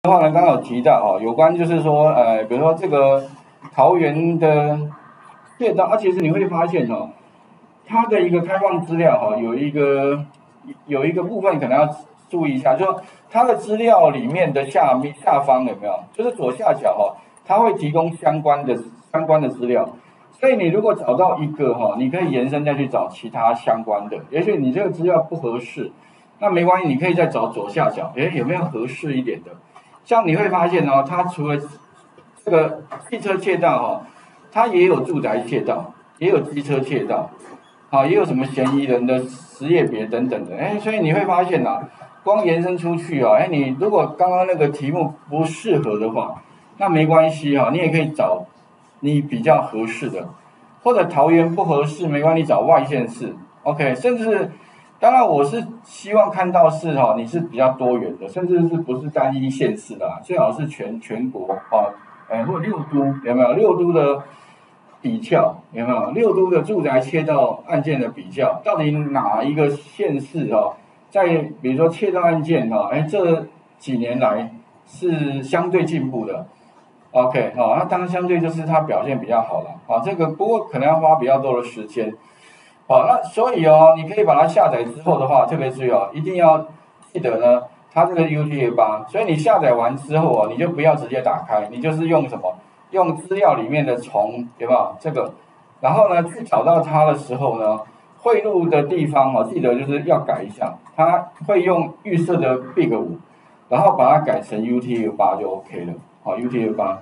的话呢，刚刚有提到哦，有关就是说，比如说这个桃园的隧道，其实你会发现哦，它的一个开放资料哈，有一个部分可能要注意一下，就说它的资料里面的下方有没有，就是左下角哈，它会提供相关的资料。所以你如果找到一个哈，你可以延伸再去找其他相关的。也许你这个资料不合适，那没关系，你可以再找左下角，有没有合适一点的？像你会发现哦，它除了这个汽车窃盗哈，它也有住宅窃盗，也有机车窃盗，也有什么嫌疑人的职业别等等的。所以你会发现光延伸出去你如果刚刚那个题目不适合的话，那没关系你也可以找你比较合适的，或者桃园不合适没关系，找外县市 ，OK， 甚至当然我是希望看到是你是比较多元的，甚至是不是单一县市的最好是全国或六都有没有六都的比较有没有六都的住宅窃盗案件的比较，到底哪一个县市在比如说窃盗案件这几年来是相对进步的。OK， 那当然相对就是它表现比较好了，这个不过可能要花比较多的时间，那所以你可以把它下载之后的话，特别注意一定要记得呢，它这个 UTF-8，所以你下载完之后你就不要直接打开，你就是用什么，用资料里面的从有没有这个，然后呢去找到它的时候呢，汇入的地方记得就是要改一下，它会用预设的 Big5，然后把它改成 UTF-8就 OK 了。UTF-8，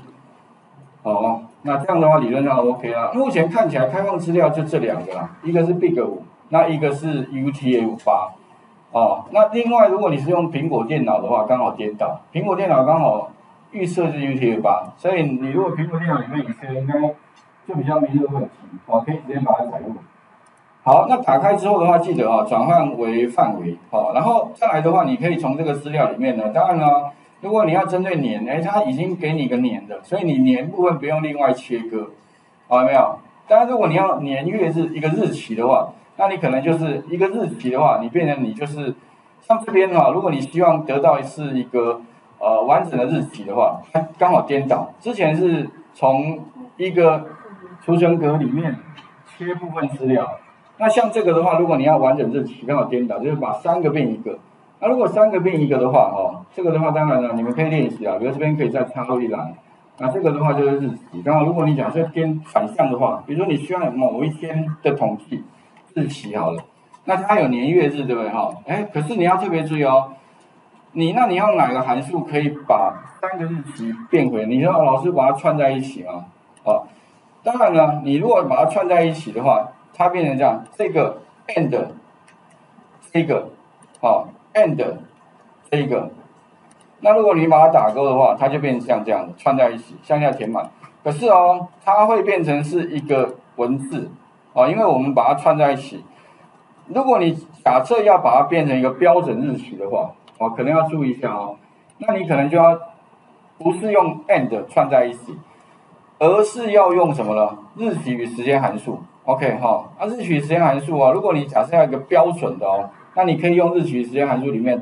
那这样的话理论上 OK 啦。目前看起来开放资料就这两个啦，一个是 Big5，那一个是 UTF-8。那另外如果你是用苹果电脑的话，刚好颠倒，苹果电脑刚好预设是 UTF-8，所以你如果苹果电脑里面应该就比较没这个问题，可以直接把它载入。好，那打开之后的话，记得转换为范围，然后再来的话，你可以从这个资料里面呢，当然呢。如果你要针对年，它已经给你个年的，所以你年部分不用另外切割，有没有？当然，如果你要年月日一个日期的话，那你可能就是一个日期的话，你变成你就是像这边如果你希望得到是一个完整的日期的话，它刚好颠倒，之前是从一个储存格里面切部分资料，那像这个的话，如果你要完整日期，刚好颠倒，就是把3个变一个。那如果3个变一个的话，这个的话当然了，你们可以练习比如这边可以再插入一栏，那这个的话就是日期。刚好如果你假设偏反向的话，比如说你需要某一天的统计日期好了，那它有年月日对不对可是你要特别注意那你要哪个函数可以把3个日期变回？你说老师把它串在一起吗？当然了，你如果把它串在一起的话，它变成这样，这个 and 这个and 这一个，那如果你把它打勾的话，它就变成像这样的串在一起，向下填满。可是它会变成是一个文字因为我们把它串在一起。如果你假设要把它变成一个标准日期的话，可能要注意一下那你可能就要不是用 and 串在一起，而是要用什么呢？日期与时间函数。OK 日期与时间函数如果你假设要一个标准的那你可以用日期时间函数里面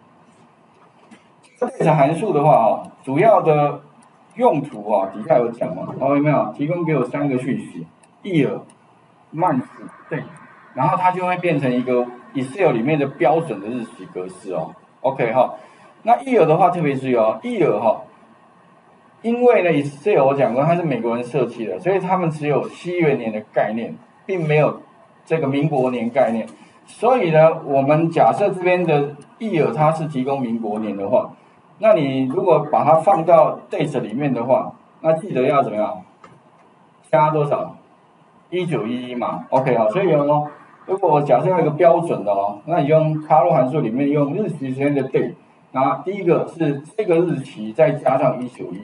date。date 函数的话主要的用途底下有讲有没有？提供给我3个讯息 year、month、date， 然后它就会变成一个 Excel 里面的标准的日期格式OK 那 year 的话特别注意year 因为呢 Excel 我讲过它是美国人设计的，所以他们只有西元年的概念，并没有这个民国年概念。所以呢，我们假设这边的 year 它是提供民国年的话，那你如果把它放到 date 里面的话，那记得要怎么样？加多少？1911嘛 ，OK 所以如果我假设要一个标准的那你用插入函数里面用日期时间的 date， 那第一个是这个日期再加上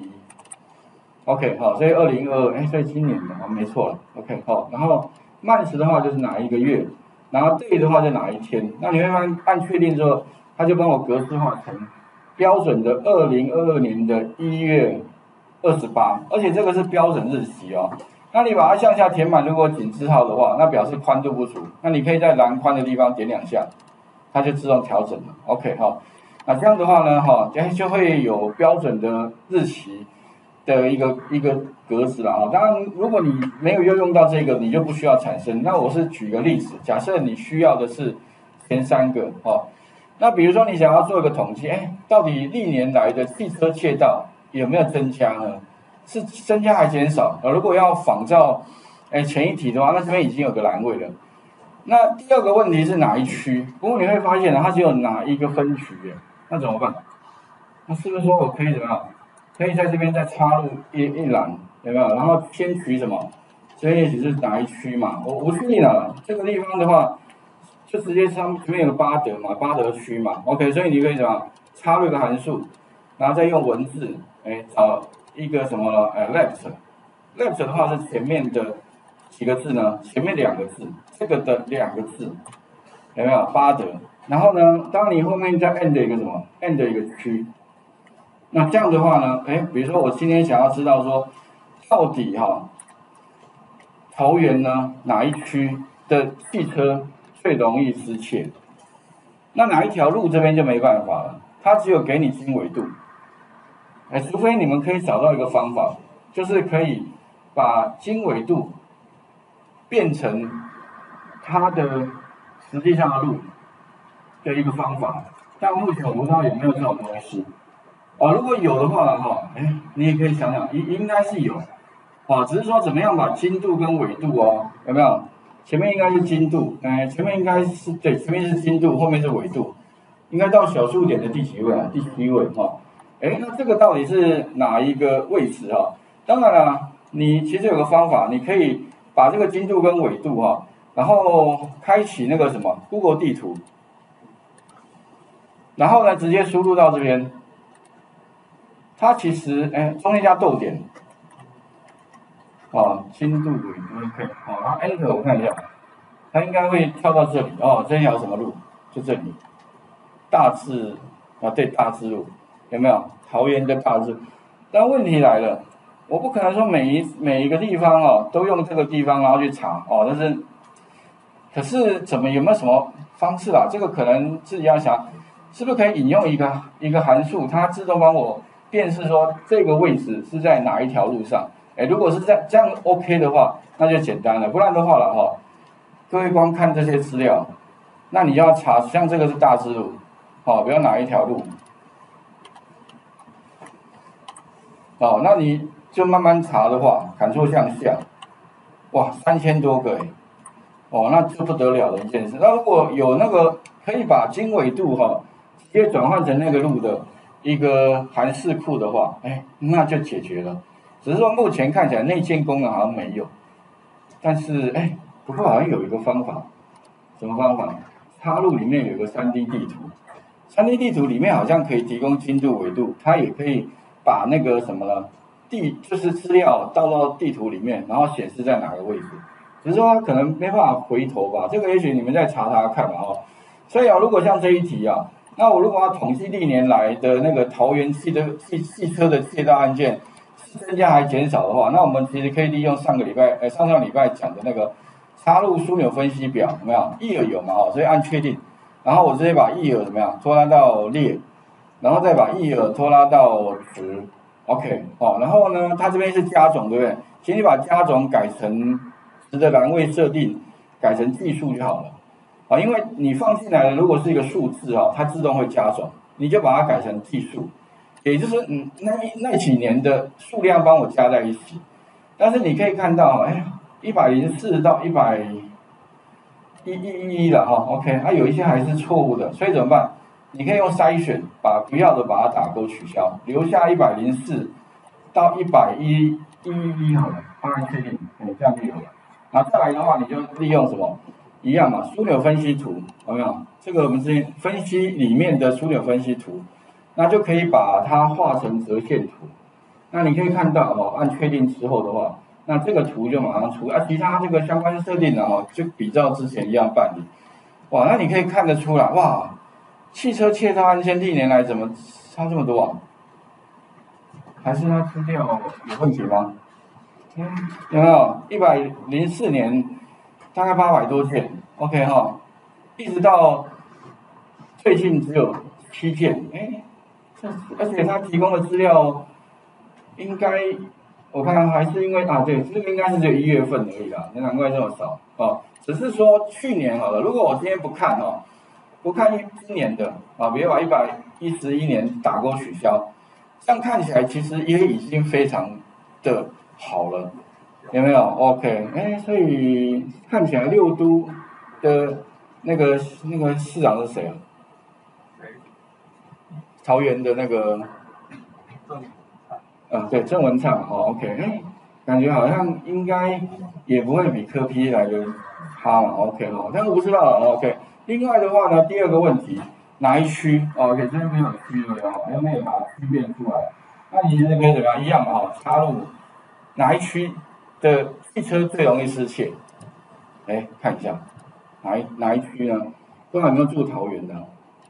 1911。OK 所以2022，所以今年的没错了。OK 然后 month 的话就是哪一个月，然后 day 的话就哪一天。那你会按确定之后，它就帮我格式化成标准的2022年的1月28，而且这个是标准日期那你把它向下填满，如果井字号的话，那表示宽度不足。那你可以在栏宽的地方点2下，它就自动调整了。OK 那这样的话呢，就会有标准的日期的一个格子了啊。当然，如果你没有用到这个，你就不需要产生。那我是举个例子，假设你需要的是前3个哦。那比如说你想要做一个统计，到底历年来的汽车窃盗有没有增加呢？是增加还减少？如果要仿照前一题的话，那这边已经有个栏位了。那第2个问题是哪一区？不过你会发现它只有哪一个分区耶，那怎么办？那是不是说我可以怎么样？可以在这边再插入一栏，有没有？然后先取什么？这边也许是哪一区嘛？我确定了，这个地方的话，就直接上面有个巴德嘛，巴德区嘛 ，OK， 所以你可以怎么插入一个函数，然后再用文字，找一个什么呢？left 的话是前面的几个字呢？前面2个字，这个的2个字，有没有？巴德。然后呢，当你后面再 end 一个什么 ？end 一个区。那这样的话呢，比如说我今天想要知道说，到底桃园呢哪一区的汽车最容易失窃？那哪一条路这边就没办法了，它只有给你经纬度。除非你们可以找到一个方法，就是可以把经纬度变成它的实际上的路的一个方法。但目前我不知道有没有这种东西。如果有的话你也可以想想，应该是有，只是说怎么样把经度跟纬度有没有？前面应该是经度，前面应该是对，前面是经度，后面是纬度，应该到小数点的第几位啊？第7位那这个到底是哪一个位置当然了，你其实有个方法，你可以把这个经度跟纬度然后开启那个什么 Google 地图，然后呢直接输入到这边。它其实中间加逗点，经度纬度 OK， 然后 Enter 我看一下，它应该会跳到这里这条什么路？就这里，大智对，大智路有没有？桃园的大智，但问题来了，我不可能说每一个地方都用这个地方然后去查但是，可是有没有什么方式啊？这个可能自己要想，是不是可以引用一个函数，它自动帮我辨识说这个位置是在哪一条路上？如果是这样 OK 的话，那就简单了。不然的话了各位光看这些资料，那你要查，像这个是大智路，比如哪一条路，那你就慢慢查的话，Ctrl向下，哇，3000多个那就不得了的一件事。那如果有那个可以把经纬度直接转换成那个路的一个函式库的话，那就解决了。只是说目前看起来内建功能好像没有，但是不过好像有一个方法，什么方法？插入里面有一个3D 地图，3D 地图里面好像可以提供经度、纬度，它也可以把那个什么呢？就是资料倒到地图里面，然后显示在哪个位置。只是说它可能没办法回头吧，这个也许你们再查看嘛所以如果像这一题那我如果要统计历年来的那个桃园汽车的窃盗案件增加还减少的话，那我们其实可以利用上上礼拜讲的那个插入枢纽分析表，有没有？一尔有嘛所以按确定，然后我直接把一尔怎么样拖拉到列，然后再把一尔拖拉到值 ，OK 然后呢，它这边是加总，对不对？请你把加总改成值的栏位设定改成计数就好了因为你放进来的如果是一个数字它自动会加总，你就把它改成计数。也就是那几年的数量帮我加在一起，但是你可以看到104到111了OK， 有一些还是错误的，所以怎么办？你可以用筛选，把不要的把它打勾取消，留下104到111好了，按确定，这样就有了。然后再来的话，你就利用什么？一样嘛，枢纽分析图有没有？这个我们之前分析里面的枢纽分析图。那就可以把它画成折线图，那你可以看到按确定之后的话，那这个图就马上出其他这个相关设定就比照之前一样办理。哇，那你可以看得出来，哇，汽车窃盗案件历年来怎么差这么多还是它资料有问题吗？有没有？104年大概800多件 ，OK 一直到最近只有 7件，哎，而且他提供的资料应该我看还是因为啊，对，这个应该是只有1月份而已啦，难怪这么少哦。只是说去年好了，如果我今天不看哦，不看今年的啊，比如把111年打勾取消，这样看起来其实也已经非常的好了，有没有 ？OK， 哎，所以看起来六都的那个市长是谁啊？桃园的那个，对，郑文灿哦 ，OK， 哎，感觉好像应该也不会比柯 P 来的差嘛 ，OK 哦，但是不知道了 ，OK。另外的话呢，第二个问题，哪一区？OK，这边没有区了哈，又没有把区变出来，那你那边怎么样？一样嘛哈，插入哪一区的汽车最容易失窃？哎，看一下，哪一区呢？不知道有没有住桃园的？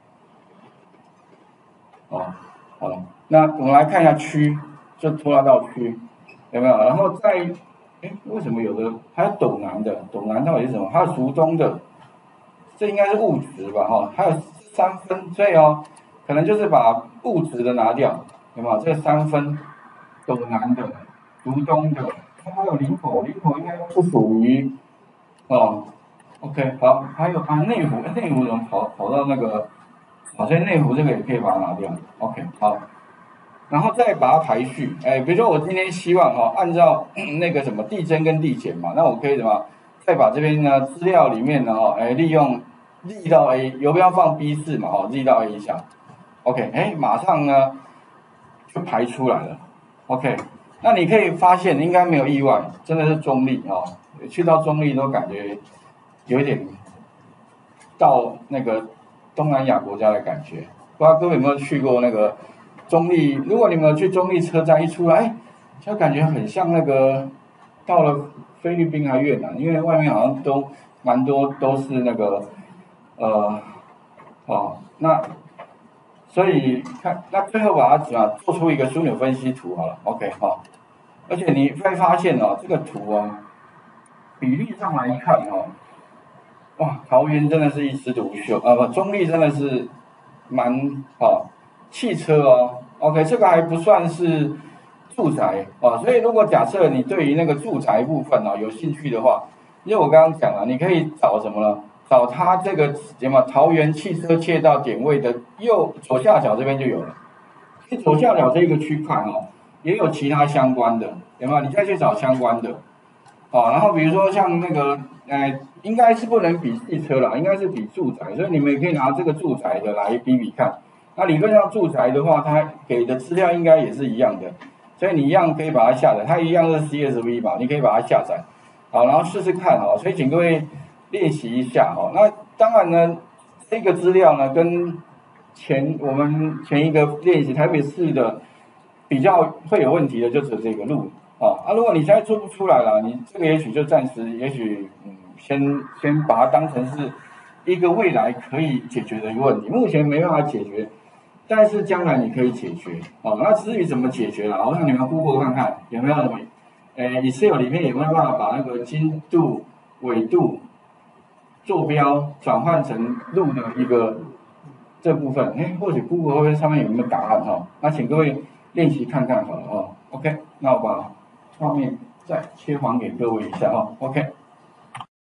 哦，好，那我们来看一下区，就拖拉到区，有没有？然后再，哎，为什么有的还有斗南的？斗南到底是什么？还有竹东的，这应该是物质吧？哈，还有3分，所以哦，可能就是把物质的拿掉，有没有？这3分，斗南的、竹东的，还有林口应该不属于哦。OK， 好，还有内湖怎么跑到那个？好，所以内湖这个也可以把它拿掉。OK， 好，然后再把它排序。哎，比如说我今天希望哈，按照那个什么递增跟递减嘛，那我可以怎么？再把这边呢资料里面呢哈，哎，利用 Z 到 A， 游标放 B4嘛哈 ，Z 到 A 一下。OK， 哎，马上呢就排出来了。OK， 那你可以发现应该没有意外，真的是中立哦，去到中立都感觉有一点到那个东南亚国家的感觉。不知道各位有没有去过那个中立？如果你们有去中立车站一出来，就感觉很像那个到了菲律宾还越南，因为外面好像都蛮多都是那个那所以看那最后把它怎么做出一个枢纽分析图好了 ，OK 哈。而且你会发现哦，这个图啊，比例上来看哦。哇，桃园真的是一枝独秀，中立真的是蛮汽车哦 ，OK， 这个还不算是住宅哦，所以如果假设你对于那个住宅部分有兴趣的话，因为我刚刚讲了，你可以找什么呢？找它这个什么桃园汽车窃盗点位的左下角这边就有了，左下角这一个区块也有其他相关的，有没有？你再去找相关的。然后比如说像那个，应该是不能比汽车啦，应该是比住宅，所以你们也可以拿这个住宅的来比比看。那理论上住宅的话，它给的资料应该也是一样的，所以你一样可以把它下载，它一样是 CSV 吧，你可以把它下载，好，然后试试看所以请各位练习一下那当然呢，这个资料呢跟我们前一个练习台北市的比较会有问题的，就只有这个路。如果你现在做不出来了，你这个也许就暂时，也许先把它当成是一个未来可以解决的一个问题，目前没办法解决，但是将来你可以解决那至于怎么解决了，我让你们 Google 看看有没有什么，Excel 里面有没有办法把那个经度、纬度、坐标转换成路的一个这部分，或许 Google 会不会上面有没有答案那请各位练习看看好了OK， 那我把画面再切还给各位一下OK。